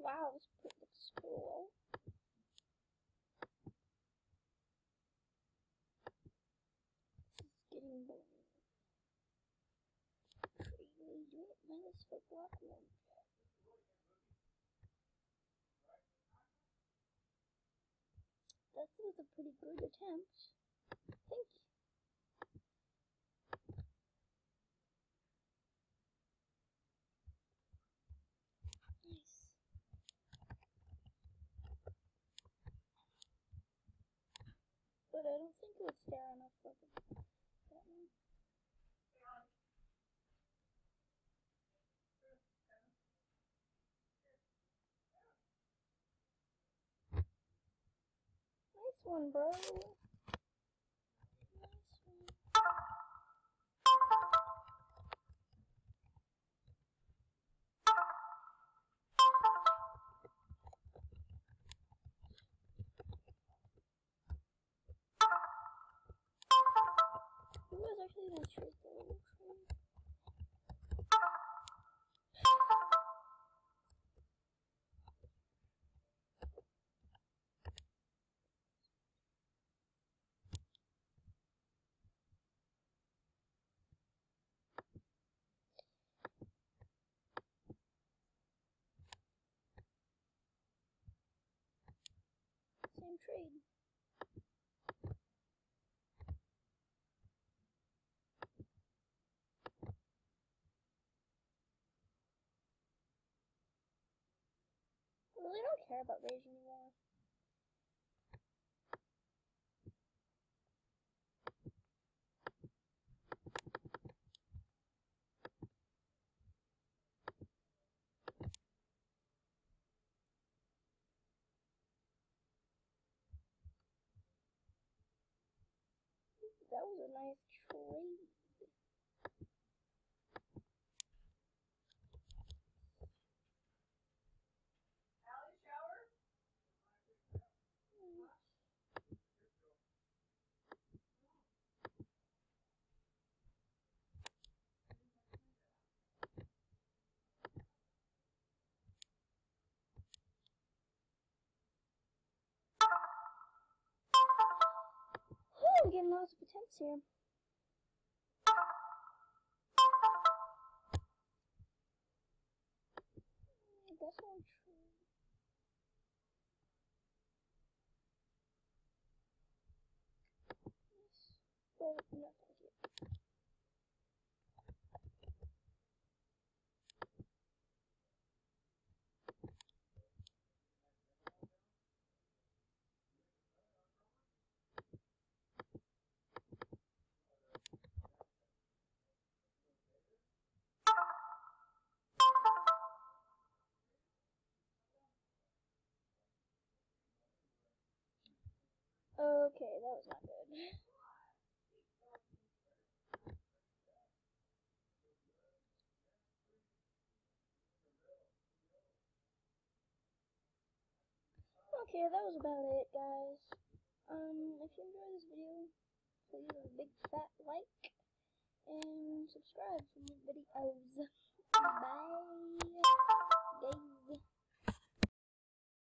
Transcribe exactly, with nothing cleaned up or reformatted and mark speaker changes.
Speaker 1: wow, this looks cool. This is getting boring. Really do it minus for block one. That was a pretty good attempt. Thank you. Nice. But I don't think it was fair enough for the, that one. Nice one, bro. Nice one. Who was actually going to choose the little train? Same trade. I really don't care about rage anymore. That was a nice trade.
Speaker 2: Alley shower?
Speaker 1: Oh, I'm getting lots of attempts here. That's not true. Yes. Well, no, thank you. Okay, that was not good. Okay, that was about it, guys. Um, if you enjoyed this video, please leave a big fat like and subscribe for more videos. Bye.